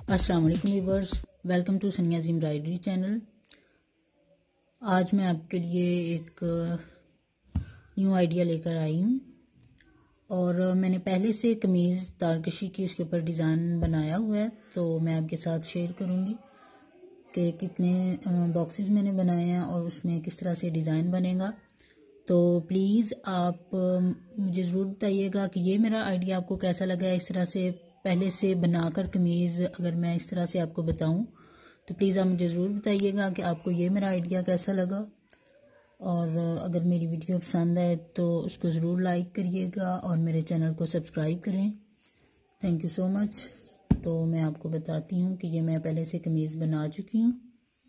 अस्सलाम वालेकुम viewers, welcome to Saniya's embroidery channel. आज मैं आपके लिए एक न्यू आइडिया लेकर आई हूँ और मैंने पहले से कमीज़ तारकशी की इसके ऊपर डिज़ाइन बनाया हुआ है, तो मैं आपके साथ शेयर करूँगी कि कितने बॉक्सेस मैंने बनाए हैं और उसमें किस तरह से डिज़ाइन बनेगा। तो प्लीज़ आप मुझे ज़रूर बताइएगा कि ये मेरा आइडिया आपको कैसा लगा है। इस तरह से पहले से बनाकर कमीज़ अगर मैं इस तरह से आपको बताऊं तो प्लीज़ आप मुझे ज़रूर बताइएगा कि आपको ये मेरा आइडिया कैसा लगा। और अगर मेरी वीडियो पसंद आए तो उसको ज़रूर लाइक करिएगा और मेरे चैनल को सब्सक्राइब करें। Thank you so much. तो मैं आपको बताती हूँ कि ये मैं पहले से कमीज़ बना चुकी हूँ,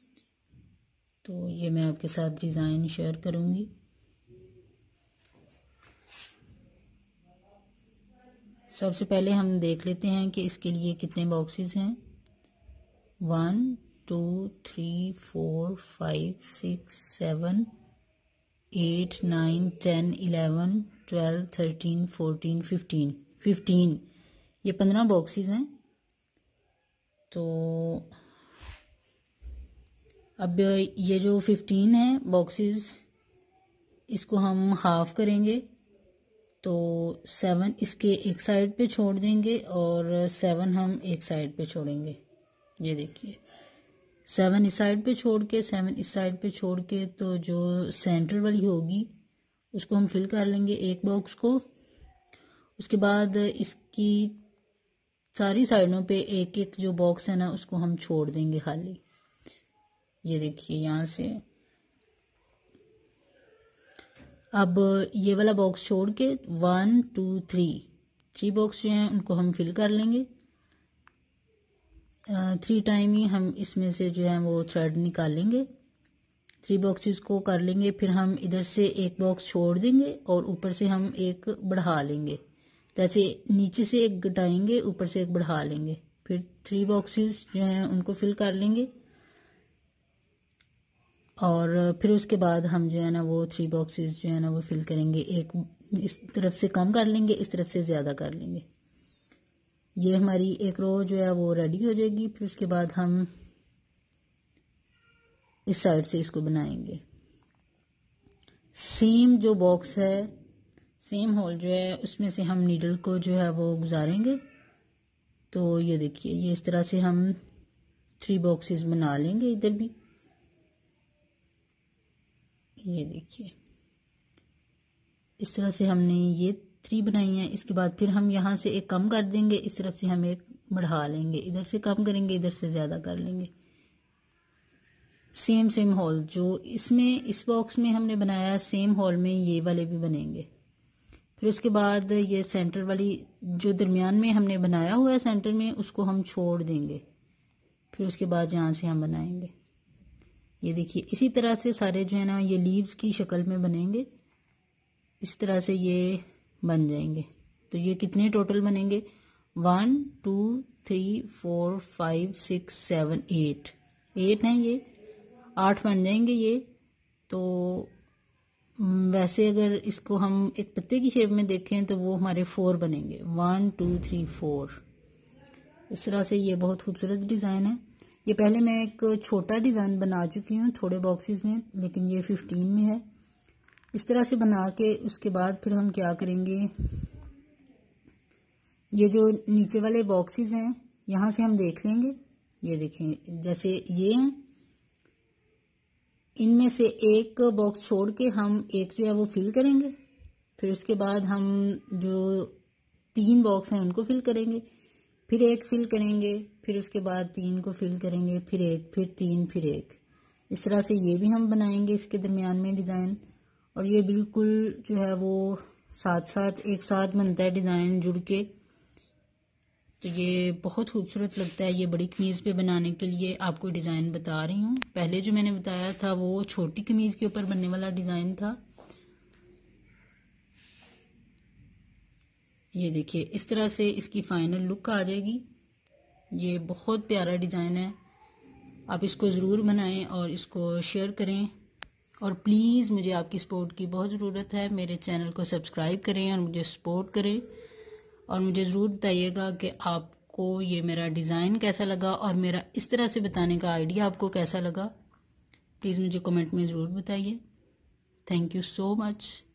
तो ये मैं आपके साथ डिज़ाइन शेयर करूँगी। सबसे पहले हम देख लेते हैं कि इसके लिए कितने बॉक्सेस हैं। 1 2 3 4 5 6 7 8 9 10 11 12 13 14 15 ये 15 बॉक्सेस हैं। तो अब ये जो 15 है बॉक्सेस, इसको हम हाफ करेंगे तो 7 इसके एक साइड पे छोड़ देंगे और 7 हम एक साइड पे छोड़ेंगे। ये देखिए 7 इस साइड पे छोड़ के 7 इस साइड पे छोड़ के, तो जो सेंटर वाली होगी उसको हम फिल कर लेंगे एक बॉक्स को। उसके बाद इसकी सारी साइडों पे एक एक जो बॉक्स है ना उसको हम छोड़ देंगे खाली। ये देखिए यहाँ से अब ये वाला बॉक्स छोड़ के 1 2 3 बॉक्स जो हैं उनको हम फिल कर लेंगे। 3 टाइम ही हम इसमें से जो है वो थ्रेड निकालेंगे। 3 बॉक्सेस को कर लेंगे, फिर हम इधर से एक बॉक्स छोड़ देंगे और ऊपर से हम एक बढ़ा लेंगे। जैसे नीचे से एक घटाएंगे, ऊपर से एक बढ़ा लेंगे, फिर 3 बॉक्सेस जो हैं उनको फिल कर लेंगे। और फिर उसके बाद हम जो है ना वो 3 बॉक्सेस जो है ना वो फिल करेंगे। एक इस तरफ से कम कर लेंगे, इस तरफ से ज़्यादा कर लेंगे। ये हमारी एक रो जो है वो रेडी हो जाएगी। फिर उसके बाद हम इस साइड से इसको बनाएंगे। सेम जो बॉक्स है, सेम होल जो है उसमें से हम नीडल को जो है वो गुजारेंगे। तो ये देखिए ये इस तरह से हम 3 बॉक्सेस बना लेंगे। इधर भी ये देखिए इस तरह से हमने ये 3 बनाई हैं। इसके बाद फिर हम यहाँ से एक कम कर देंगे, इस तरफ से हम एक बढ़ा लेंगे, इधर से कम करेंगे, इधर से ज़्यादा कर लेंगे। सेम होल जो इसमें इस बॉक्स में हमने बनाया, सेम होल में ये वाले भी बनेंगे। फिर उसके बाद ये सेंटर वाली जो दरमियान में हमने बनाया हुआ है सेंटर में, उसको हम छोड़ देंगे। फिर उसके बाद यहाँ से हम बनाएंगे। ये देखिए इसी तरह से सारे जो है ना ये लीव्स की शक्ल में बनेंगे। इस तरह से ये बन जाएंगे। तो ये कितने टोटल बनेंगे? 1 2 3 4 5 6 7 8 हैं। ये 8 बन जाएंगे ये। तो वैसे अगर इसको हम एक पत्ते की शेप में देखें तो वो हमारे 4 बनेंगे। 1 2 3 4 इस तरह से ये बहुत खूबसूरत डिज़ाइन है। ये पहले मैं एक छोटा डिज़ाइन बना चुकी हूँ थोड़े बॉक्सेस में, लेकिन ये 15 में है। इस तरह से बना के उसके बाद फिर हम क्या करेंगे, ये जो नीचे वाले बॉक्सेस हैं यहाँ से हम देख लेंगे। ये देखें जैसे ये हैं, इनमें से एक बॉक्स छोड़ के हम एक जो है वो फिल करेंगे। फिर उसके बाद हम जो 3 बॉक्स हैं उनको फिल करेंगे, फिर एक फिल करेंगे, फिर उसके बाद 3 को फिल करेंगे, फिर एक, फिर 3, फिर एक। इस तरह से ये भी हम बनाएंगे इसके दरमियान में डिज़ाइन। और ये बिल्कुल जो है वो साथ साथ एक साथ बनता है डिज़ाइन जुड़ के। तो ये बहुत खूबसूरत लगता है। ये बड़ी कमीज़ पे बनाने के लिए आपको डिज़ाइन बता रही हूँ। पहले जो मैंने बताया था वो छोटी कमीज़ के ऊपर बनने वाला डिज़ाइन था। ये देखिए इस तरह से इसकी फाइनल लुक आ जाएगी। ये बहुत प्यारा डिज़ाइन है। आप इसको ज़रूर बनाएं और इसको शेयर करें। और प्लीज़ मुझे आपकी सपोर्ट की बहुत ज़रूरत है। मेरे चैनल को सब्सक्राइब करें और मुझे सपोर्ट करें। और मुझे ज़रूर बताइएगा कि आपको ये मेरा डिज़ाइन कैसा लगा और मेरा इस तरह से बताने का आइडिया आपको कैसा लगा, प्लीज़ मुझे कमेंट में ज़रूर बताइए। Thank you so much.